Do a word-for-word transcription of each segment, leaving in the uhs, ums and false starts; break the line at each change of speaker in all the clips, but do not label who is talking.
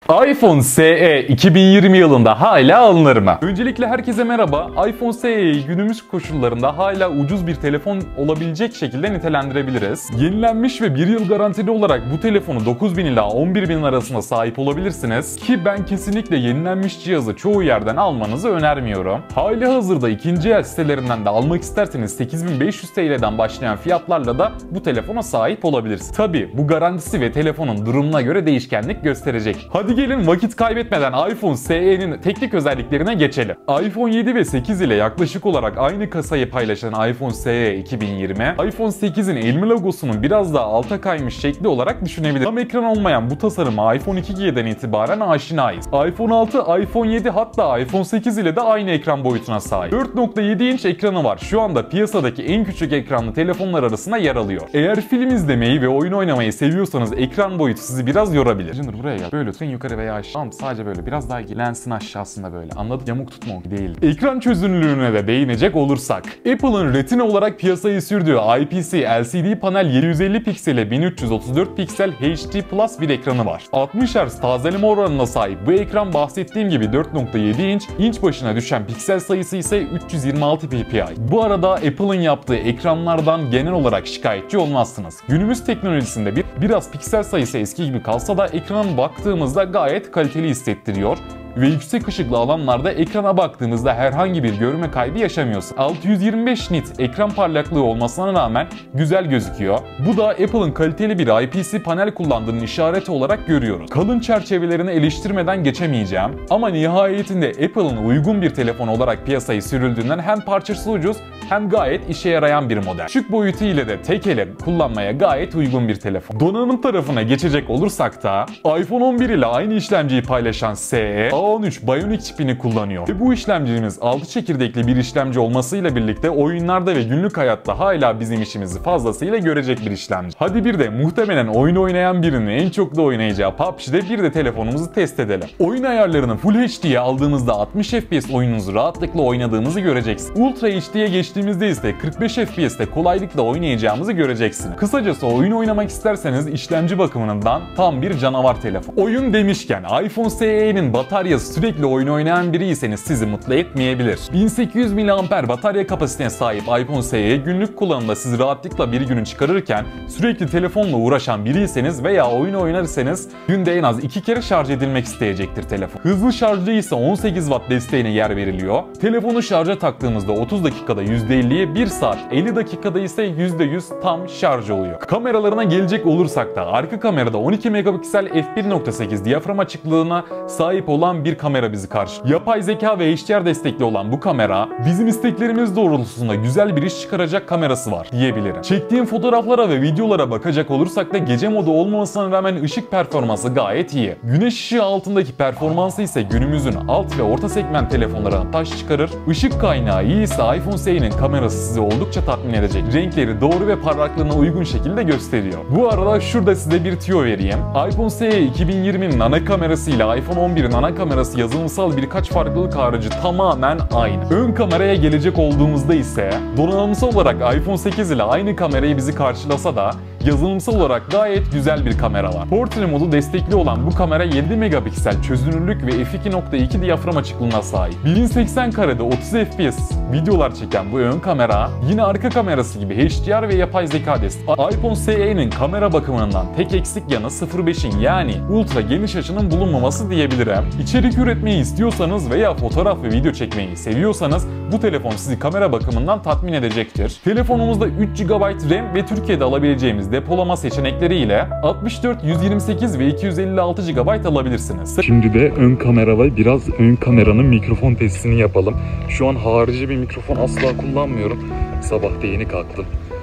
iPhone S E iki bin yirmi yılında hala alınır mı? Öncelikle herkese merhaba. iPhone S E'yi günümüz koşullarında hala ucuz bir telefon olabilecek şekilde nitelendirebiliriz. Yenilenmiş ve bir yıl garantili olarak bu telefonu dokuz bin ila on bir bin arasında sahip olabilirsiniz. Ki ben kesinlikle yenilenmiş cihazı çoğu yerden almanızı önermiyorum. Hali hazırda ikinci el sitelerinden de almak isterseniz sekiz bin beş yüz T L'den başlayan fiyatlarla da bu telefona sahip olabilirsiniz. Tabi bu garantisi ve telefonun durumuna göre değişkenlik gösterecek. Hadi gelin vakit kaybetmeden iPhone S E'nin teknik özelliklerine geçelim. iPhone yedi ve sekiz ile yaklaşık olarak aynı kasayı paylaşan iPhone S E iki bin yirmi, iPhone sekizin elma logosunun biraz daha alta kaymış şekli olarak düşünebilir. Tam ekran olmayan bu tasarıma iPhone iki G'den itibaren aşinayız. iPhone altı, iPhone yedi hatta iPhone sekiz ile de aynı ekran boyutuna sahip. dört nokta yedi inç ekranı var. Şu anda piyasadaki en küçük ekranlı telefonlar arasında yer alıyor. Eğer film izlemeyi ve oyun oynamayı seviyorsanız ekran boyutu sizi biraz yorabilir. Şimdi buraya gel. Böyle lütfen yukarı veya aşağı. Tamam, sadece böyle biraz daha lensin aşağısında böyle. Anladın? Yamuk tutma o değil. Ekran çözünürlüğüne de değinecek olursak. Apple'ın Retina olarak piyasayı sürdüğü I P S L C D panel yedi yüz elli piksele bin üç yüz otuz dört piksel H D Plus bir ekranı var. altmış hertz tazeleme oranına sahip bu ekran bahsettiğim gibi dört nokta yedi inç, inç başına düşen piksel sayısı ise üç yüz yirmi altı P P I. Bu arada Apple'ın yaptığı ekranlardan genel olarak şikayetçi olmazsınız. Günümüz teknolojisinde bir, biraz piksel sayısı eski gibi kalsa da ekrana baktığımızda gayet kaliteli hissettiriyor. Ve yüksek ışıklı alanlarda ekrana baktığınızda herhangi bir görme kaybı yaşamıyorsun. altı yüz yirmi beş nit ekran parlaklığı olmasına rağmen güzel gözüküyor. Bu da Apple'ın kaliteli bir I P S panel kullandığının işareti olarak görüyoruz. Kalın çerçevelerini eleştirmeden geçemeyeceğim. Ama nihayetinde Apple'ın uygun bir telefon olarak piyasaya sürüldüğünden hem parçası ucuz hem gayet işe yarayan bir model. Küçük boyutu ile de tek elle kullanmaya gayet uygun bir telefon. Donanım tarafına geçecek olursak da iPhone on bir ile aynı işlemciyi paylaşan S E A on üç Bionic çipini kullanıyor. Ve bu işlemcimiz altı çekirdekli bir işlemci olmasıyla birlikte oyunlarda ve günlük hayatta hala bizim işimizi fazlasıyla görecek bir işlemci. Hadi bir de muhtemelen oyun oynayan birinin en çok da oynayacağı P U B G'de bir de telefonumuzu test edelim. Oyun ayarlarını Full H D'ye aldığınızda altmış F P S oyununuzu rahatlıkla oynadığınızı göreceksiniz. Ultra H D'ye geçtiğimizde ise kırk beş F P S'te kolaylıkla oynayacağımızı göreceksiniz. Kısacası oyun oynamak isterseniz işlemci bakımından tam bir canavar telefon. Oyun demişken iPhone S E'nin bataryası sürekli oyun oynayan biriyseniz sizi mutlu etmeyebilir. bin sekiz yüz miliamper batarya kapasitesine sahip iPhone S E günlük kullanımda sizi rahatlıkla bir günü çıkarırken sürekli telefonla uğraşan biriyseniz veya oyun oynarsanız günde en az iki kere şarj edilmek isteyecektir telefon. Hızlı şarjda ise on sekiz watt desteğine yer veriliyor. Telefonu şarja taktığımızda otuz dakikada yüzde elliye, bir saat elli dakikada ise yüzde yüz tam şarj oluyor. Kameralarına gelecek olursak da arka kamerada on iki megapiksel f bir nokta sekiz diyafram açıklığına sahip olan bir kamera bizi karşı. Yapay zeka ve H D R destekli olan bu kamera bizim isteklerimiz doğrultusunda güzel bir iş çıkaracak kamerası var diyebilirim. Çektiğim fotoğraflara ve videolara bakacak olursak da gece modu olmamasına rağmen ışık performansı gayet iyi. Güneş ışığı altındaki performansı ise günümüzün alt ve orta segment telefonlarına taş çıkarır. Işık kaynağı iyi ise iPhone S E'nin kamerası sizi oldukça tatmin edecek. Renkleri doğru ve parlaklığına uygun şekilde gösteriyor. Bu arada şurada size bir tüyo vereyim. iPhone S E iki bin yirminin ana kamerası ile iPhone on birin ana kamerası yazılımsal birkaç farklılık harici tamamen aynı. Ön kameraya gelecek olduğumuzda ise donanımsal olarak iPhone sekiz ile aynı kamerayı bizi karşılasa da yazılımsal olarak gayet güzel bir kamera var. Portre modu destekli olan bu kamera yedi megapiksel çözünürlük ve f iki nokta iki diyafram açıklığına sahip. bin seksen karede otuz F P S videolar çeken bu ön kamera yine arka kamerası gibi H D R ve yapay zeka destek. iPhone S E'nin kamera bakımından tek eksik yanı sıfır nokta beşin yani ultra geniş açının bulunmaması diyebilirim. İçerik üretmeyi istiyorsanız veya fotoğraf ve video çekmeyi seviyorsanız bu telefon sizi kamera bakımından tatmin edecektir. Telefonumuzda üç gigabayt RAM ve Türkiye'de alabileceğimiz depolama seçenekleri ile altmış dört, yüz yirmi sekiz ve iki yüz elli altı gigabayt alabilirsiniz. Şimdi de ön kamera ve biraz ön kameranın mikrofon testini yapalım. Şu an harici bir mikrofon asla kullanmıyorum. Sabah da yeni kalktım.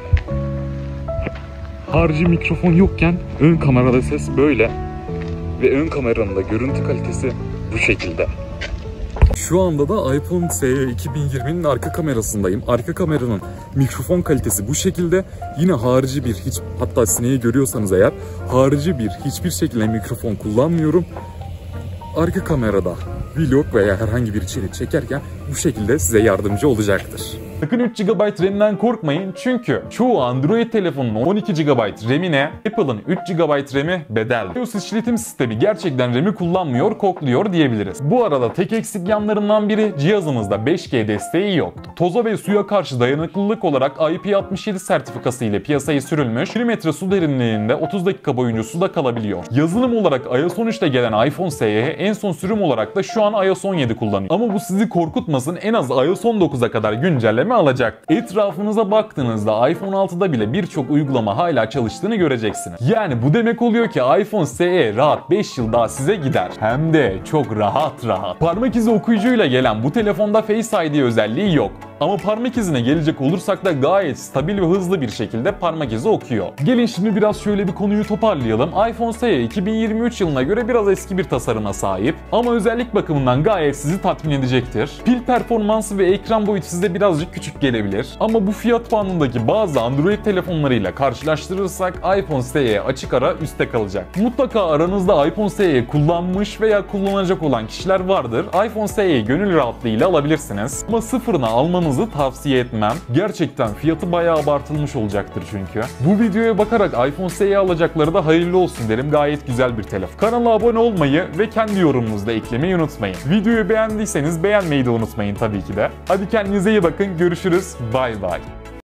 Harici mikrofon yokken ön kamerada ses böyle ve ön kameranın da görüntü kalitesi bu şekilde. Şu anda da iPhone S E iki bin yirminin arka kamerasındayım. Arka kameranın mikrofon kalitesi bu şekilde. Yine harici bir hiç hatta sineği görüyorsanız eğer harici bir hiçbir şekilde mikrofon kullanmıyorum. Arka kamerada vlog veya herhangi bir içerik çekerken bu şekilde size yardımcı olacaktır. Sakın üç gigabayt RAM'den korkmayın çünkü çoğu Android telefonun on iki gigabayt RAM'ine Apple'ın üç gigabayt RAM'i bedel. iOS işletim sistemi gerçekten RAM'i kullanmıyor, kokluyor diyebiliriz. Bu arada tek eksik yanlarından biri cihazımızda beş G desteği yok. Toza ve suya karşı dayanıklılık olarak I P altmış yedi sertifikası ile piyasaya sürülmüş, bir metre su derinliğinde otuz dakika boyunca suda kalabiliyor. Yazılım olarak iOS on üçte gelen iPhone S E en son sürüm olarak da şu an iOS on yedi kullanıyor. Ama bu sizi korkutmasın, en az iOS on dokuza kadar güncelleme alacak. Etrafınıza baktığınızda iPhone altıda bile birçok uygulama hala çalıştığını göreceksiniz. Yani bu demek oluyor ki iPhone S E rahat beş yıl daha size gider. Hem de çok rahat rahat. Parmak izi okuyucuyla gelen bu telefonda Face I D özelliği yok. Ama parmak izine gelecek olursak da gayet stabil ve hızlı bir şekilde parmak izi okuyor. Gelin şimdi biraz şöyle bir konuyu toparlayalım. iPhone S E iki bin yirmi üç yılına göre biraz eski bir tasarıma sahip ama özellik bakımından gayet sizi tatmin edecektir. Pil performansı ve ekran boyutu size birazcık küçük gelebilir. Ama bu fiyat bandındaki bazı Android telefonlarıyla karşılaştırırsak iPhone S E açık ara üstte kalacak. Mutlaka aranızda iPhone S E kullanmış veya kullanacak olan kişiler vardır. iPhone S E'yi gönül rahatlığıyla alabilirsiniz. Ama sıfırına almanız tavsiye etmem. Gerçekten fiyatı bayağı abartılmış olacaktır çünkü. Bu videoya bakarak iPhone S E alacakları da hayırlı olsun derim. Gayet güzel bir telefon. Kanala abone olmayı ve kendi yorumunuzu da eklemeyi unutmayın. Videoyu beğendiyseniz beğenmeyi de unutmayın tabii ki de. Hadi kendinize iyi bakın. Görüşürüz. Bay bay.